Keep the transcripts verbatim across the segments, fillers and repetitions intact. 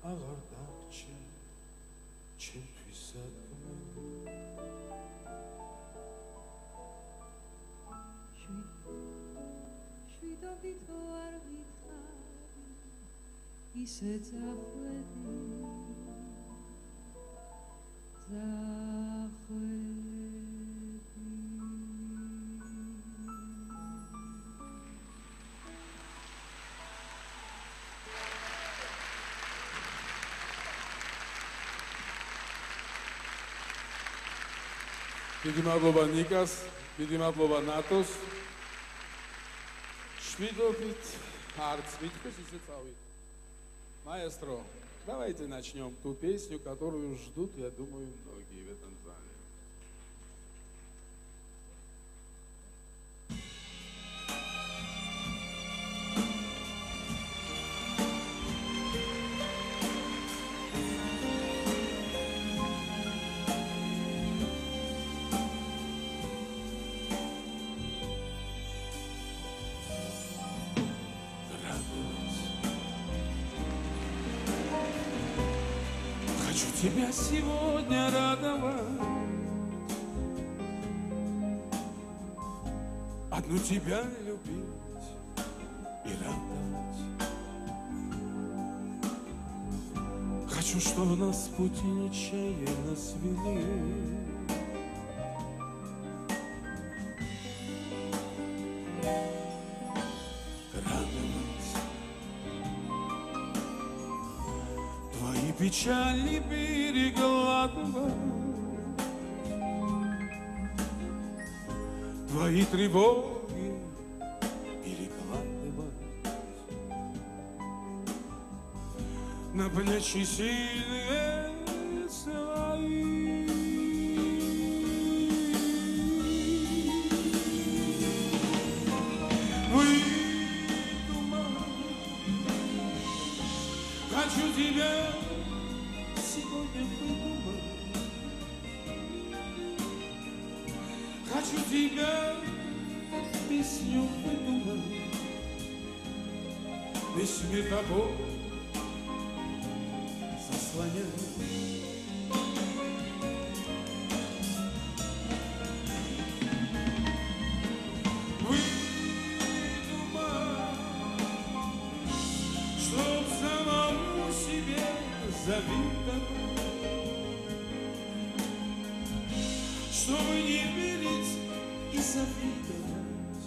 აღარდაჩი ჩემთვისადმი შვიდობითო არ ვითხარი ისე წახვედი წახვედი დიდი მადლობა ნიკას, დიდი მადლობა ნატოს. შვიდობით арц витькось и цавит. Маэстро, давайте начнем ту песню, которую ждут, я думаю, многие в этом зале. Хочу тебя сегодня радовать, одну тебя любить и радовать. Хочу, чтобы нас пути нечаянно свели, печали перекладывать, твои тревоги перекладывать на плечи сильные свои. Выдумать хочу тебя хочу тебя песню выдумать, весь мир тобой заслонять. Выдумать, чтоб самому себе завидовать, чтобы не верить и завидовать,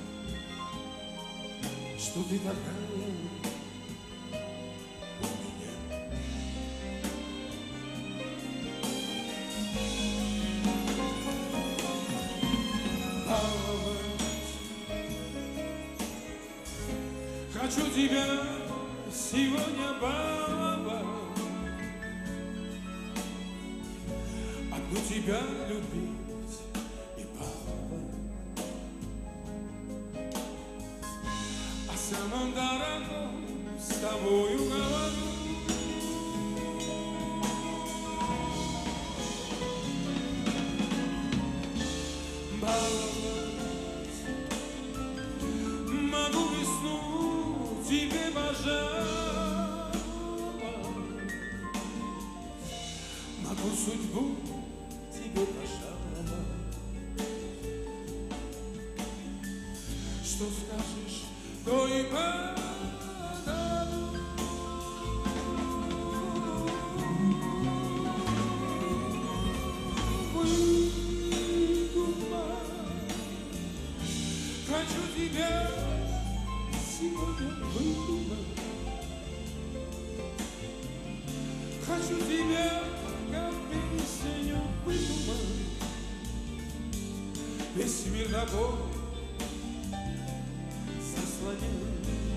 что ты такая у меня. Баловать хочу тебя сегодня баловать, одну тебя любить и баловать, о самом дорогом с тобою говорю. Баловать могу весну тебе пожаловать, могу судьбу тебе пожаловать. Что скажешь, то и подарю. Выдумать хочу тебя сегодня выдумать, хочу тебя как песню выдумать, весь мир тобой заслонять.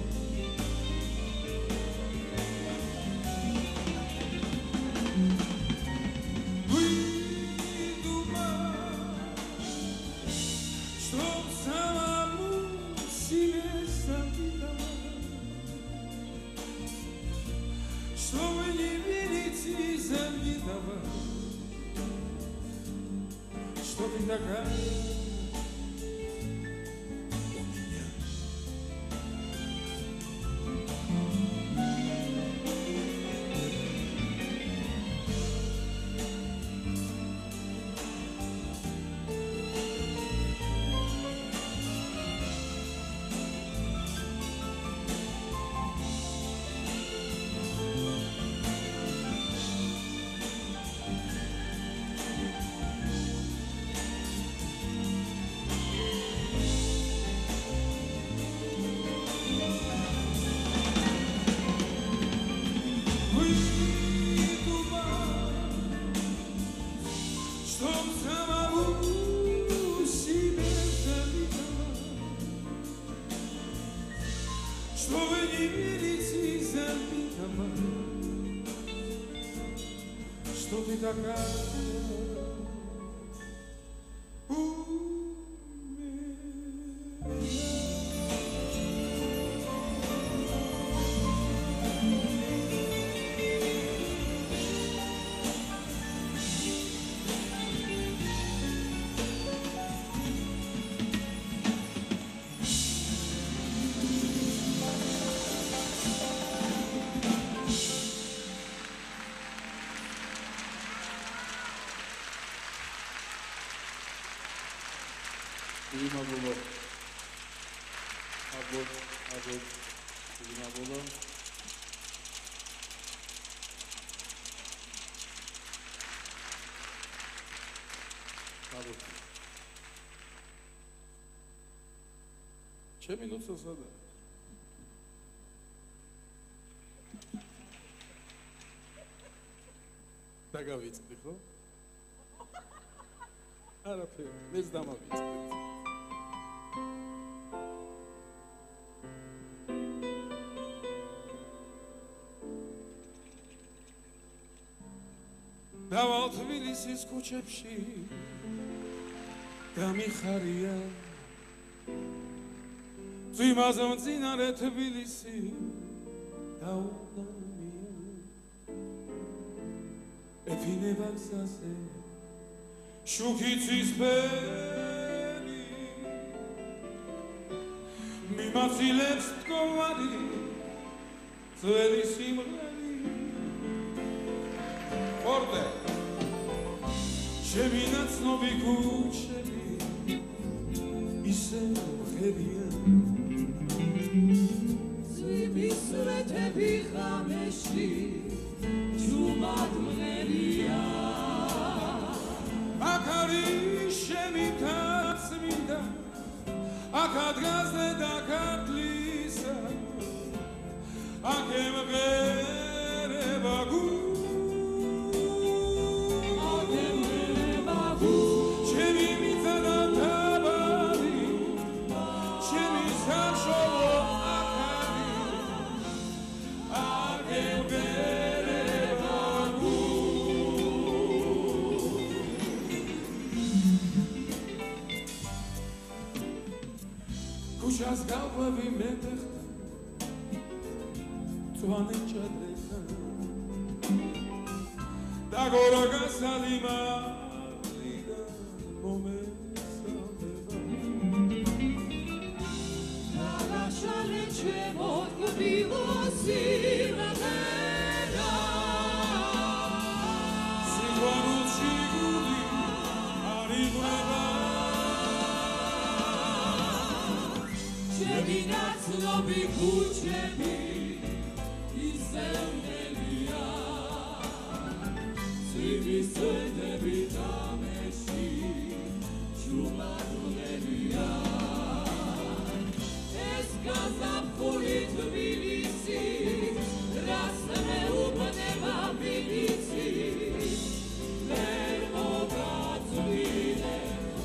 Выдумать, чтоб самому себе завидовать, чтобы не верить и завидовать, что ты такая у меня. Imabolo. Abot, abot. Imabolo. Abot. ჩემი ნუცა სადა? დაგავიწყდი ხო? არაფერი, მეც დამავიწყდი. დავალ თბილისის ქუჩებში დამიხარია ძვიმაზე მძინარე თბილისი დაუდანია ეფინება გზაზე შუქი ცისფერი მიმაცილებს მდგომარი ძველი სიმღერი ხორდე ჩემი ნაცნობი ქუჩები ისე მღერია ძვლის სვეტები ღამეში ჯუმად მღერია აქ არის ჩემი თაცმინდა აქ ადგაზე დაკარგლისა აქ ემღერება გუ Kuchas galvavi metechta Tuane chadreta Dagora gasalima Lida momesa beva Dalla shale chevot gubilo simera Sigvarut shigudi Arigreba Ჩემი ნაცნობი ქუჩები ისე მღერია ძვლის სვეტები ღამეში ჯუმად მღერია ეს გაზაფხული თბილისი რას მეუბნება ვიცი ვერ მოგაწვიდე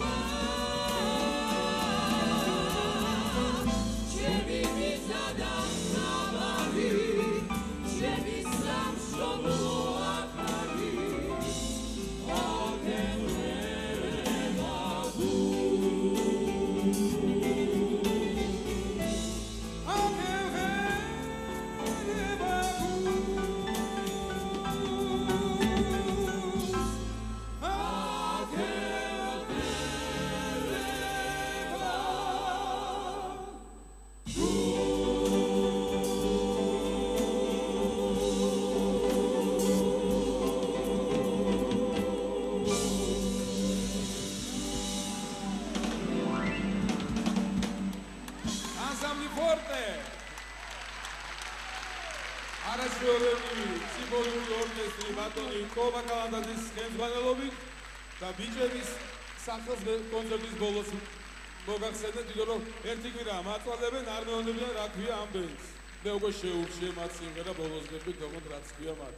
სიმბოლური ორკესტრი ბატონი კობა კალანდაძის ხელმძღვანელობით და ბიჭების სახელს კონცერტის ბოლოს მოგახსენეთ, იმიტომ რომ ერთი კვირა მაწვალებენ, არ მეუბნებიან რა ქვია ამ ბენდს. და უკვე შეურჩიე მათ სიმღერა ბოლოს გეტყვით თქო რაც ქვია მათ.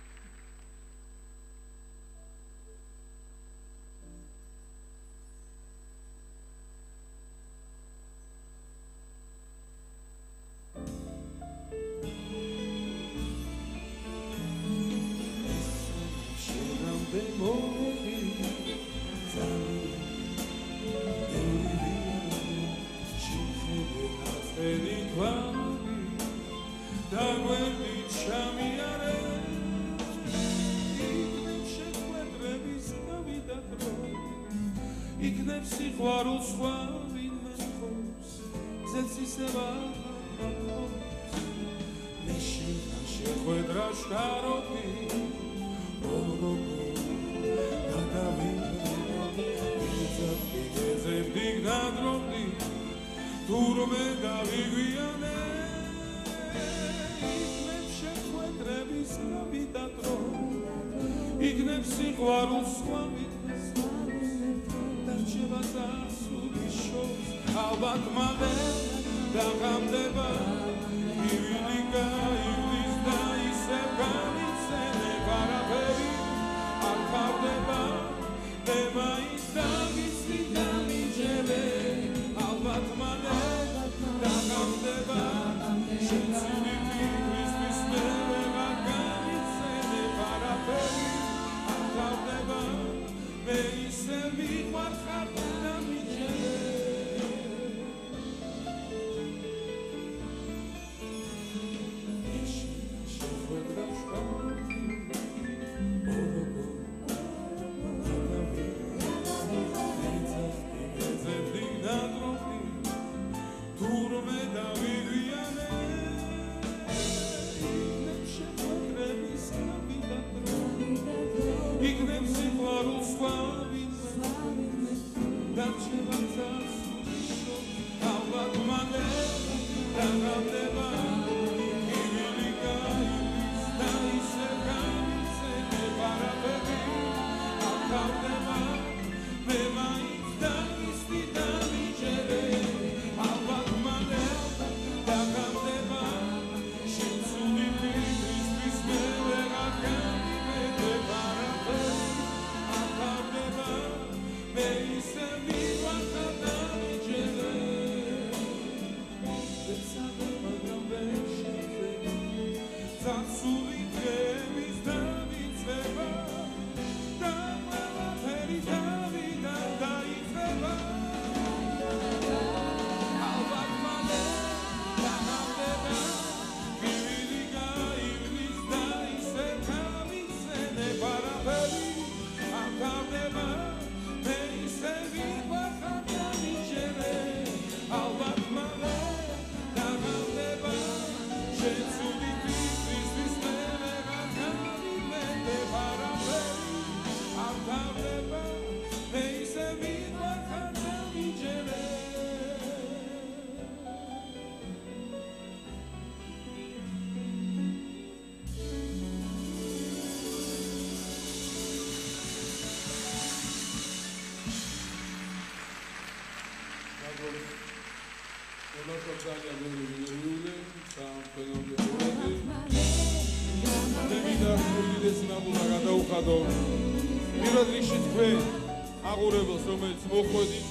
პირველ რიგში თქვენ აღურებელს, რომელიც მოხვედით,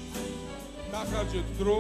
დახარჯეთ დრო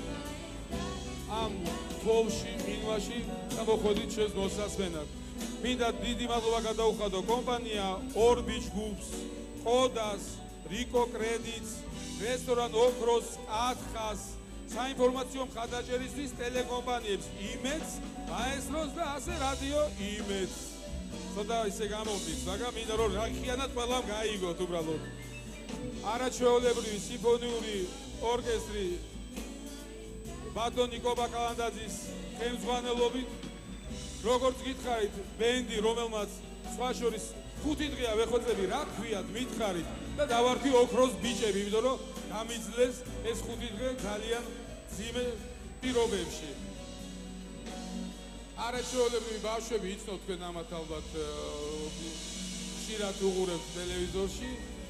ამ თოვში, მინვაში და მოხვედით ჩვენს მოსასმენად. მინდა დიდი მადლობა გადაუხადო კომპანია ორბიჩ გრუპს, ყოდას, რიკო კრედიტს, რესტორან ოქროს, ათხას, საინფორმაციო მხარდაჭერისთვის ტელეკომპანიებს იმედს, მაესტროს და ასე რადიო იმედს. ცოტა ისე გამომდის, მაგრამ მინდა რომ რახიანად ყველამ გაიგოთ უბრალოდ. არაჩვეულებრივი სიმფონიური ორკესტრი ბატონი კობა კალანდაძის ხელმძღვანელობით, როგორც გითხარით, ბენდი, რომელმაც სხვა შორის ხუთი დღეა ვეხვეწები, რა ქვიათ, მითხარით და დავარქვი ოქროს ბიჭები, იმიტომ რომ გამიძლეს ეს ხუთი დღე ძალიან ძიმე პირობებში. არაჩვეულებრივი ბავშვები იცნობ თქვენ ამათ ალბათ ხშირად უყურებთ ტელევიზორში და მინდა მოვიწვიო სცენაზე აუცილებლად დღევანდელი კონცერტის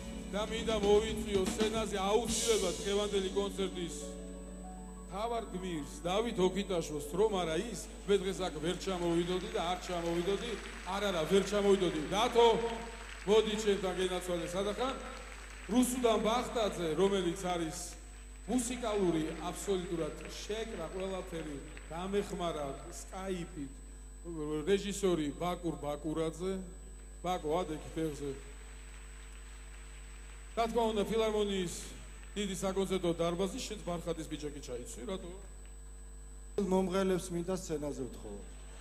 თავარ გმირს დავით ოქიტაშვილს რომ არა ის მე დღეს აქ ვერ ჩამოვიდოდი და არ ჩამოვიდოდი არ არა ვერ ჩამოვიდოდი დათო მოდი ჩემთან გენაცვალე სადახან რუსუდან ბახტაძე რომელიც არის მუსიკალური აბსოლუტურად შეკრა ყველაფერი გამეხმარა სკაიპით რეჟისორი ბაკურ ბაკურაძე ბაკო ადექი ფეხზე რა თქმა უნდა ფილარმონიის დიდი საკონცერტო დარბაზი შენს ბარხატის ბიჭაკი ჩაიცვი რატო მომღერლებს მინდა სცენაზე ვთხოვო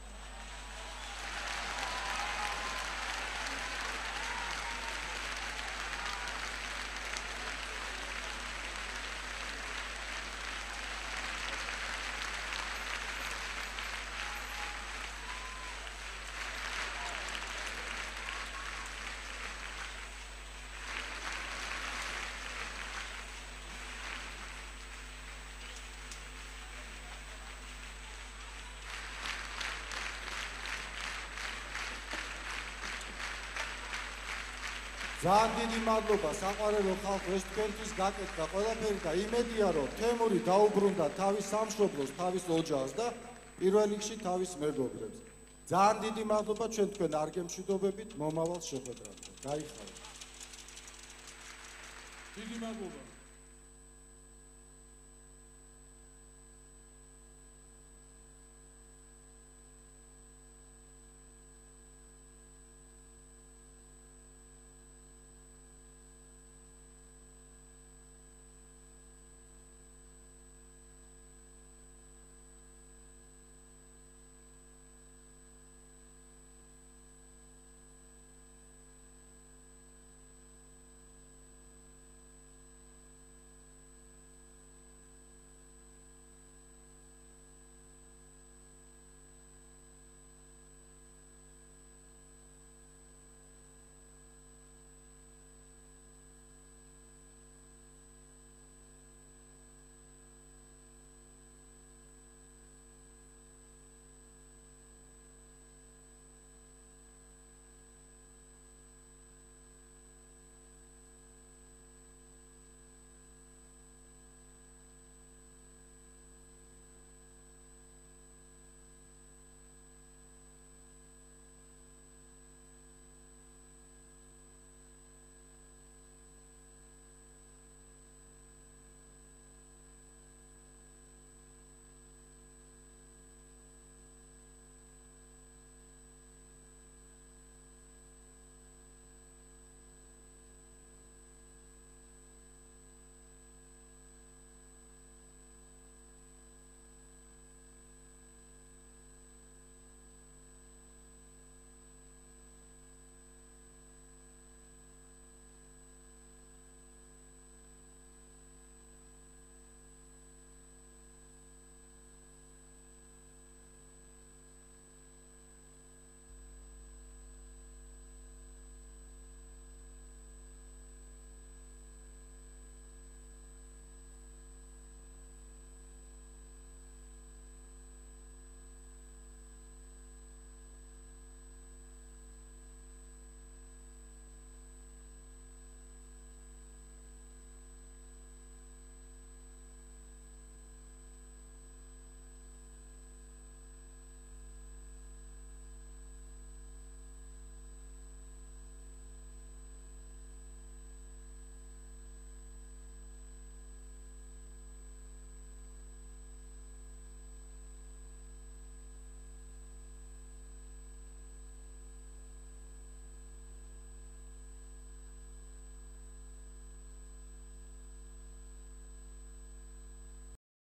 ძალიან დიდი მადლობა საყვარელო ხალხო ეს თქვენთვის გაკეთდა ყველაფერი და იმედია რომ თემური დაუბრუნდა თავის სამშობლოს თავის ოჯახს და პირველ რიგში თავის მეგობრებს ძალიან დიდი მადლობა ჩვენ თქვენ არ გემშვიდობებით მომავალ შეხვედრამდე გაიხარეთ დიდი მადლობა